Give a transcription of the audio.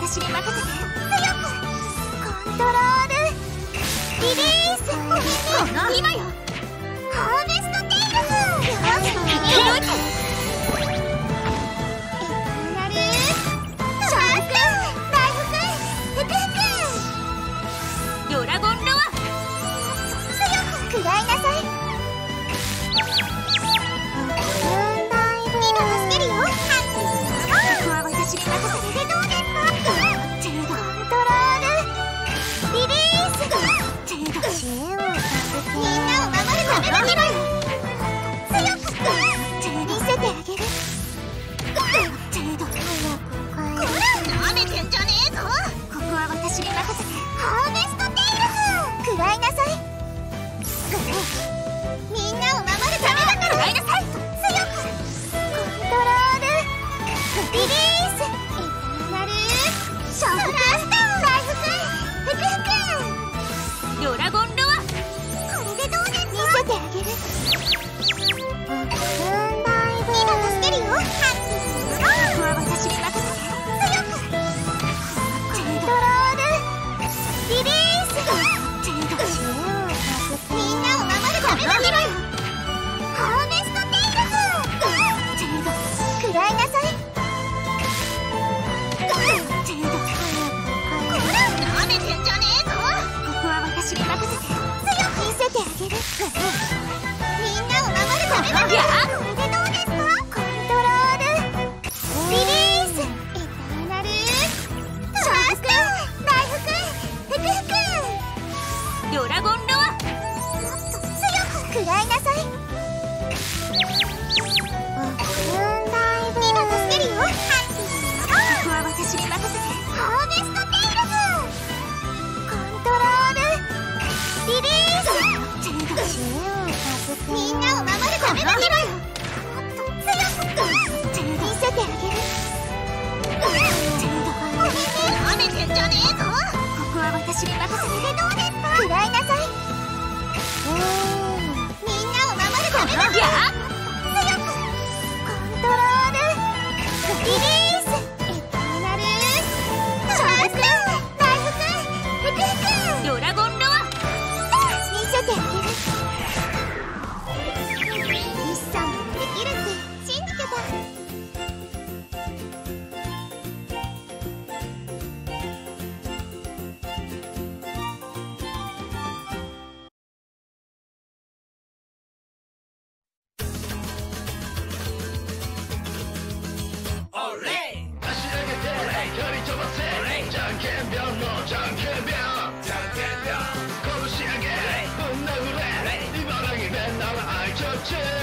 私に任せて。強くコントロールリリース。今よハーベストテイルフ。よし右を動いて。なるシャークライフくんふくふくドラゴンロア。強く食らいなさい。今助けるよ。ここは私に任せて。どうですか。コントロールリリース。みんなを守るための未来。強く見せてあげる。なめてんじゃねえぞ。ここは私に任せて。ハーベストテイルフ。食らいなさい。みんなを守るためだから。食らいなさい。強くコントロールリリース。なるショックライフくんふくふくドラゴンロア。これでどうですか。見せてあげる。今助けるよ。ここは私に任せて。強くコントロールリリース。みんなを守るための未来。ハーベストテイルフ。食らいなさい。なめてんじゃねえぞ。ここは私に任せて。強く見せてあげる。みんなを守るための未来。これでどうですか。コントロールリリース。エターナルシャークライフくんふくふくドラゴンロア。強く食らいなさい。今助けるよ。ここは私に任せて。ハーベストテイルフ。コントロールリリース。みんなを守るための未来。強く見せてあげる。なめてんじゃねえぞ。ここは私に任せて。どうですか。食らいなさい。みんなを守るための未来。強くコントロールリリース。エターナルシャークライフくんふくふくドラゴンロア。見せてあげる。西さんもできるって信じてた。 じゃんけんぴょんのじゃんけんぴょん。拳上げぶん殴れ。茨城弁なら愛ちょっちゅ